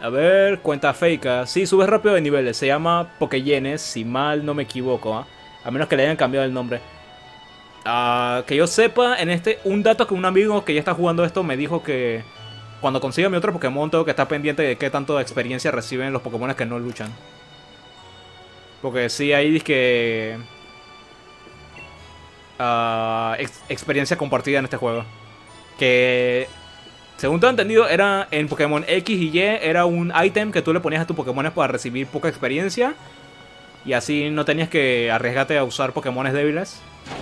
A ver, cuenta fake. Sí, subes rápido de niveles. Se llama Pokéyenes, si mal no me equivoco. A menos que le hayan cambiado el nombre. Que yo sepa, en este, un dato que un amigo que ya está jugando esto me dijo que cuando consiga mi otro Pokémon tengo que estar pendiente de qué tanto de experiencia reciben los Pokémon que no luchan. Porque sí, ahí dice que... experiencia compartida en este juego. Que... según tengo entendido, era en Pokémon X y Y, era un ítem que tú le ponías a tus Pokémon para recibir poca experiencia. Y así no tenías que arriesgarte a usar Pokémon débiles.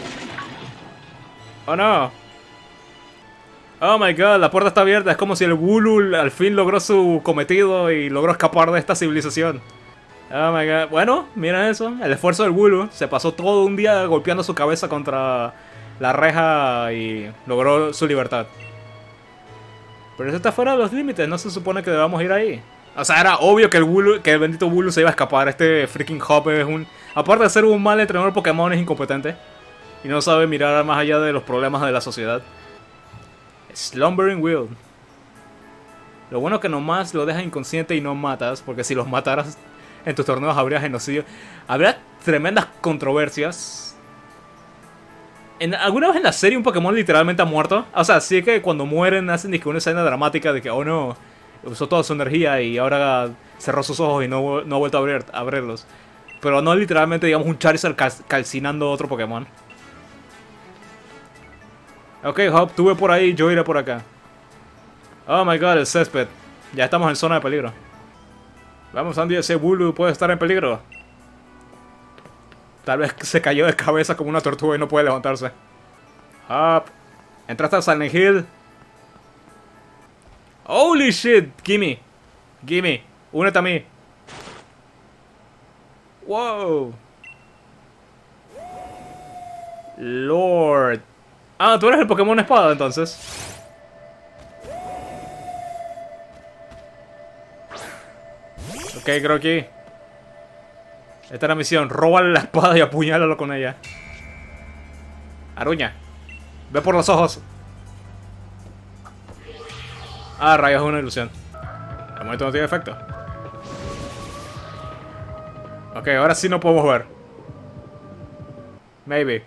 Oh no. Oh my god, la puerta está abierta. Es como si el Wooloo al fin logró su cometido y logró escapar de esta civilización. Oh my god. Bueno, mira eso. El esfuerzo del Wooloo. Se pasó todo un día golpeando su cabeza contra la reja y logró su libertad. Pero eso está fuera de los límites. No se supone que debamos ir ahí. O sea, era obvio que el bendito Wooloo se iba a escapar. Este freaking Hop es un... aparte de ser un mal entrenador Pokémon, es incompetente. Y no sabe mirar más allá de los problemas de la sociedad. Slumbering Will. Lo bueno es que nomás lo dejas inconsciente y no matas. Porque si los mataras en tus torneos habría genocidio. Habría tremendas controversias. ¿Alguna vez en la serie un Pokémon literalmente ha muerto? O sea, sí que cuando mueren hacen una escena dramática de que, oh no, usó toda su energía y ahora cerró sus ojos y no ha vuelto a abrirlos. Pero no literalmente, digamos, un Charizard calcinando otro Pokémon. Ok, Hop, tú ve por ahí, yo iré por acá. Oh my god, el césped. Ya estamos en zona de peligro. Vamos, Andy, ese Wooloo puede estar en peligro. Tal vez se cayó de cabeza como una tortuga y no puede levantarse. Hop, entraste a Silent Hill. Holy shit, gimme. Gimme, únete a mí. Wow. Lord. Ah, tú eres el Pokémon espada entonces. Ok, creo que esta es la misión. Róbale la espada y apuñálalo con ella. Aruña. Ve por los ojos. Ah, rayos, es una ilusión. De momento no tiene efecto. Ok, ahora sí no podemos ver. Maybe.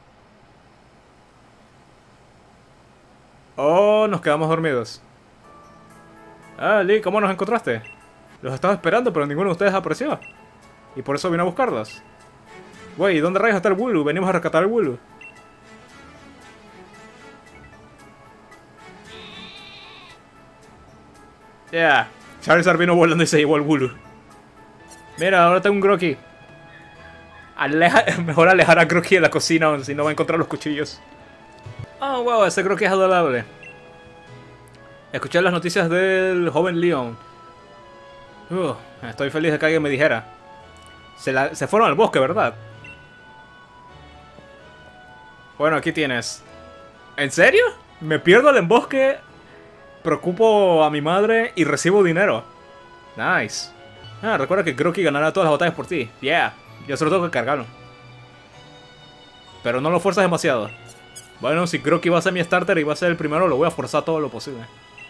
Oh, nos quedamos dormidos. Ah, Lee, ¿cómo nos encontraste? Los estaba esperando, pero ninguno de ustedes apareció. Y por eso vine a buscarlos. Wey, ¿dónde rayos está el Wooloo? Venimos a rescatar el Wooloo. Yeah. Charizard vino volando y se llevó el Wooloo. Mira, ahora tengo un Grookey. Mejor alejar a Grookey de la cocina, si no va a encontrar los cuchillos. Oh, wow, ese Grookey es adorable. Escuché las noticias del joven Leon. Estoy feliz de que alguien me dijera. Se fueron al bosque, ¿verdad? Bueno, aquí tienes. ¿En serio? Me pierdo el embosque, preocupo a mi madre y recibo dinero. Nice. Ah, recuerda que Grookey ganará todas las batallas por ti. Yeah, yo solo tengo que cargarlo. Pero no lo fuerzas demasiado. Bueno, si Grookey va a ser mi starter y va a ser el primero, lo voy a forzar todo lo posible.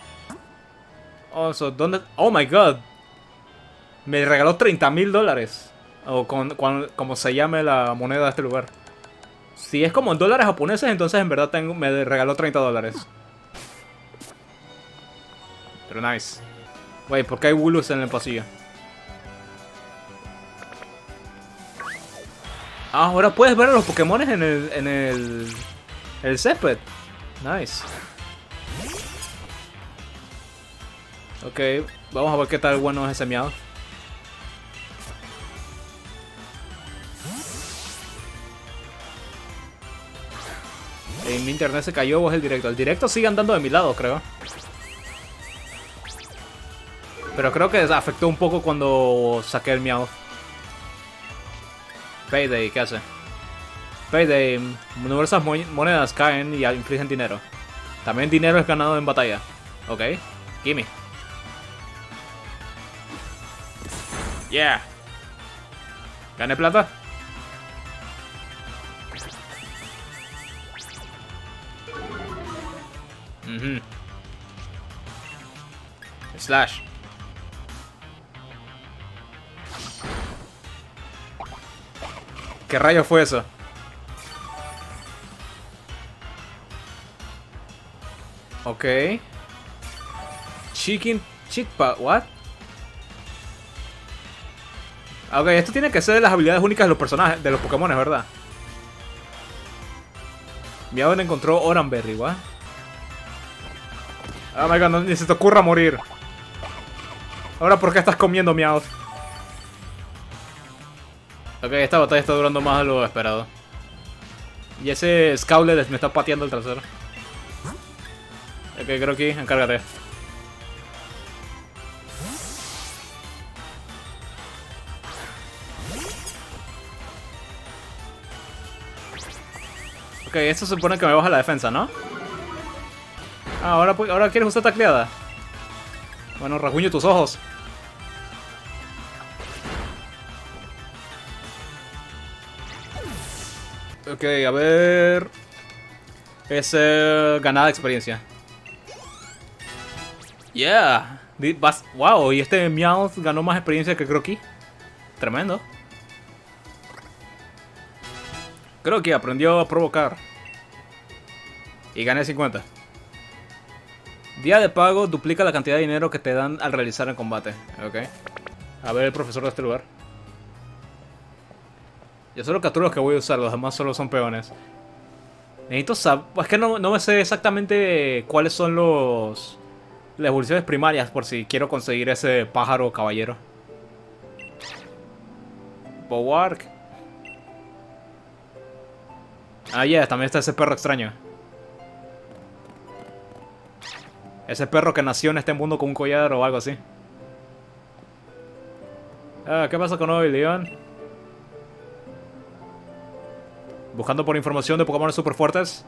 ¿Dónde? Oh my god. Me regaló $30,000. O como se llame la moneda de este lugar. Si es como en dólares japoneses, entonces en verdad me regaló $30. Pero nice. Wey, ¿por qué hay Wooloos en el pasillo? Ah, ahora puedes ver a los Pokémon en el césped. Nice. Ok, vamos a ver qué tal bueno es ese Meowth. Mi internet se cayó o es el directo. El directo sigue andando de mi lado, creo. Pero creo que afectó un poco cuando saqué el Meowth. Payday, ¿qué hace? Payday, numerosas monedas caen y infligen dinero. También dinero es ganado en batalla. Ok, gimme. Yeah. ¿Gané plata? Slash. ¿Qué rayos fue eso? Ok. Chicken... Chickpa... ¿What? Ok, esto tiene que ser de las habilidades únicas de los personajes, de los Pokémon, ¿verdad? Meowth encontró Oranberry, ¿what? Oh my god, no, ni se te ocurra morir. Ahora, ¿por qué estás comiendo, Meowth? Ok, esta batalla está durando más de lo esperado. Y ese Scowlet me está pateando el trasero. Ok, creo que encárgate. Ok, esto se supone que me baja la defensa, ¿no? Ah, ahora quieres usar tacleada. Bueno, rasguño tus ojos. Ok, a ver... Es ganada experiencia. Yeah. Wow, y este Meowth ganó más experiencia que Croaky. Tremendo. Croaky aprendió a provocar. Y gané 50. Día de pago duplica la cantidad de dinero que te dan al realizar el combate. Ok. A ver el profesor de este lugar. Yo solo capturo los que voy a usar, los demás solo son peones. Necesito saber... Es que no me sé exactamente cuáles son las evoluciones primarias por si quiero conseguir ese pájaro caballero. Bowark. Ah, yeah, también está ese perro extraño. Ese perro que nació en este mundo con un collar o algo así. Ah, ¿qué pasa con hoy, Leon? Buscando por información de Pokémon super fuertes.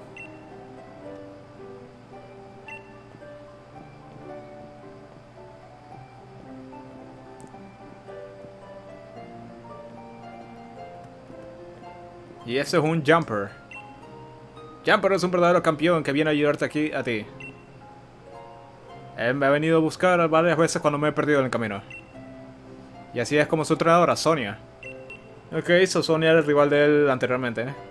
Y ese es un Jumper. Jumper es un verdadero campeón que viene a ayudarte aquí a ti. Él me ha venido a buscar varias veces cuando me he perdido en el camino. Y así es como su entrenadora, Sonia. Ok, Sonia era el rival de él anteriormente, ¿eh?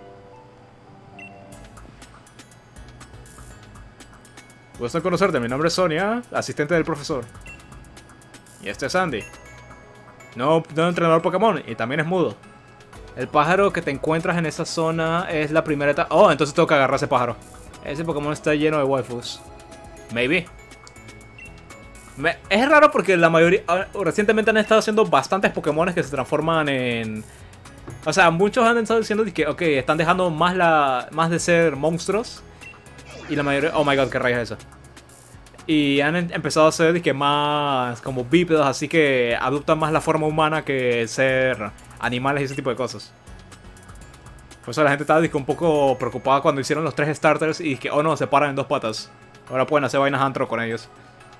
Gusto en conocerte, mi nombre es Sonia, asistente del profesor. Y este es Andy. No entrenador Pokémon, y también es mudo. El pájaro que te encuentras en esa zona es la primera etapa. Oh, entonces tengo que agarrar ese pájaro. Ese Pokémon está lleno de waifus. Maybe. Es raro porque la mayoría... Recientemente han estado haciendo bastantes Pokémones que se transforman en... O sea, muchos han estado diciendo que, ok, están dejando más de ser monstruos. Y la mayoría... Oh my god, qué rayos es eso. Y han empezado a ser que más como bípedos, así que adoptan más la forma humana que ser animales y ese tipo de cosas. Por eso la gente estaba un poco preocupada cuando hicieron los 3 starters y que, oh no, se paran en 2 patas. Ahora pueden hacer vainas antro con ellos.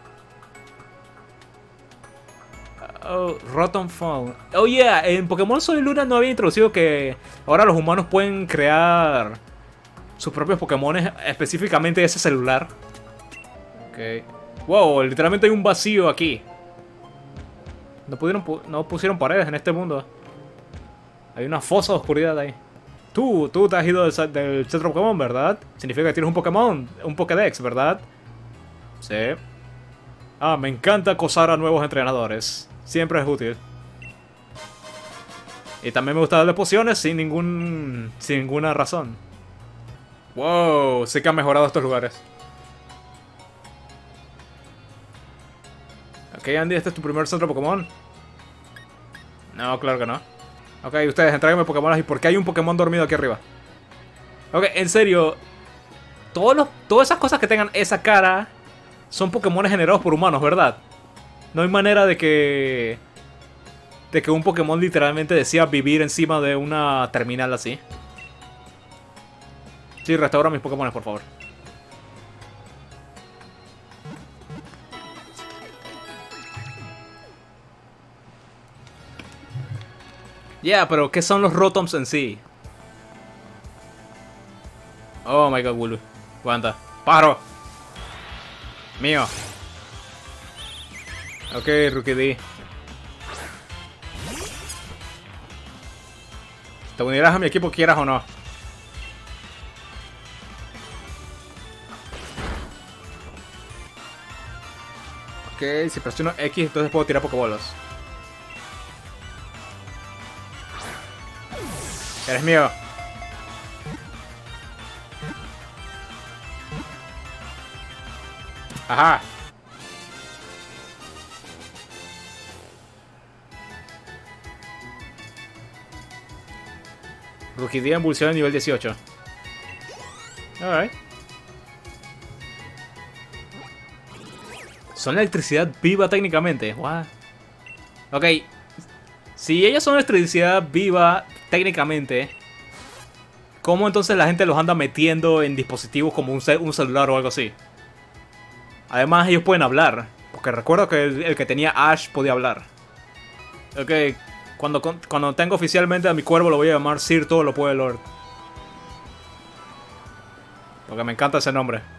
Oh, Rotom Phone. Oh yeah, en Pokémon Sol y Luna no había introducido que ahora los humanos pueden crear sus propios Pokémones, específicamente ese celular. Ok. Wow, literalmente hay un vacío aquí. No pusieron paredes en este mundo. Hay una fosa de oscuridad ahí. Tú te has ido del centro Pokémon, ¿verdad? Significa que tienes un Pokémon, un Pokédex, ¿verdad? Sí. Ah, me encanta acosar a nuevos entrenadores. Siempre es útil. Y también me gusta darle pociones sin ninguna razón. Wow, sí que han mejorado estos lugares. Ok, Andy, ¿este es tu primer centro Pokémon? No, claro que no. Ok, ustedes, entréguenme Pokémon. ¿Y por qué hay un Pokémon dormido aquí arriba? Ok, en serio. Todas esas cosas que tengan esa cara son Pokémon generados por humanos, ¿verdad? No hay manera de que un Pokémon literalmente decida vivir encima de una terminal así. Sí, restaura mis Pokémon, por favor. Pero ¿qué son los Rotoms en sí? Oh my god, Wooloo. Aguanta. ¡Pájaro! Mío. Ok, Rookie D. Te unirás a mi equipo quieras o no. Ok, si presiono X entonces puedo tirar Pokébolos. Eres mío. Ajá. Rugidía Emulsión nivel 18. Alright. Son electricidad viva técnicamente. What? Ok. Si ellos son electricidad viva técnicamente, ¿cómo entonces la gente los anda metiendo en dispositivos como un celular o algo así? Además ellos pueden hablar. Porque recuerdo que el que tenía Ash podía hablar. Ok. Cuando tenga oficialmente a mi cuervo lo voy a llamar Sir Todo lo puede Lord. Porque me encanta ese nombre.